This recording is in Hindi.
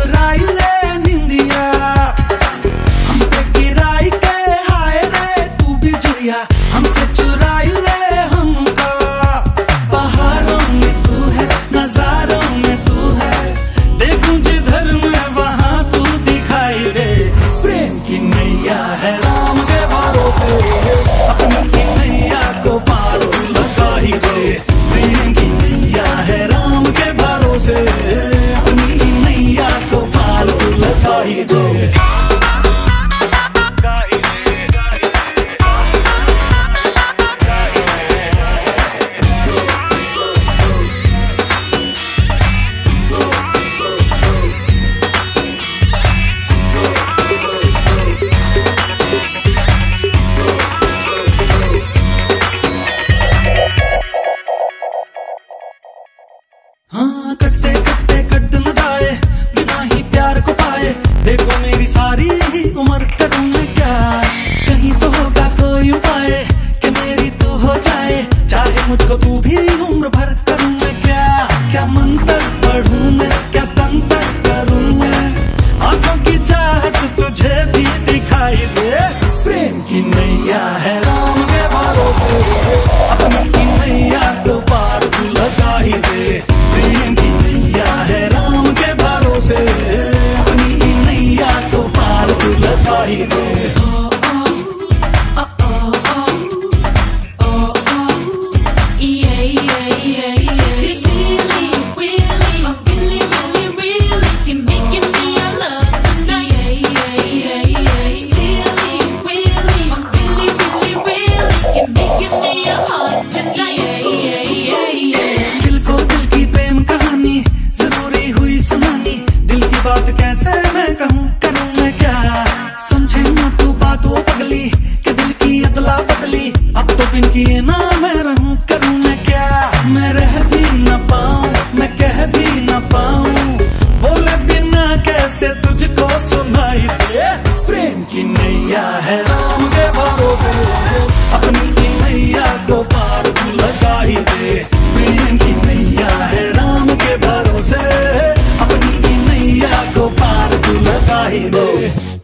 चुराई ले निंदिया, हम पे गिराई के हाय रे तू भी जुड़िया, हमसे चुराई ले हमको। पहाड़ों में तू है, नजारों में तू है, देखूं जिधर मैं वहां तू दिखाई दे। प्रेम की नैया है राम के भरोसे, अपनी की नैया को पार तू लगा ही दे। प्रेम की नैया है राम के भरोसे, अपनी नैया को पार तू लगा ही दे। हाँ कटते कटते कट न जाए, बिना ही प्यार को पाए, देखो मेरी सारी ही उम्र करूं मैं क्या। कहीं तो होगा कोई उपाय कि मेरी तू हो जाए, चाहे मुझको तू भी उम्र भर करूं मैं क्या। क्या मंत्र पढ़ूं मैं, क्या तंत्र करूं मैं, आंखों की चाहत तुझे भी दिखाई दे। प्रेम की नैया है राम के भरोसे, अपनी की नैया को पार तू लगा ही दे। प्रेम की नैया है राम के भरोसे, अपनी नैया को पार तू लगा ही दे। बात कैसे मैं कहूँ करूँ मैं क्या, समझे ना तू बात वो पगली कि दिल की अदला बदली। अब तो बिन किए ना मैं रहूँ करूँ मैं क्या। मैं रह भी न पाऊँ, मैं कह भी न पाऊँ, बोले बिना कैसे तुझको सुनाई दे। प्रेम की नैया है राम के भरोसे, अपनी की नैया को पार तू लगा ही दे। प्रेम की नैया है राम के भरोसे, अपनी नैया को पार तू लगा ही दे।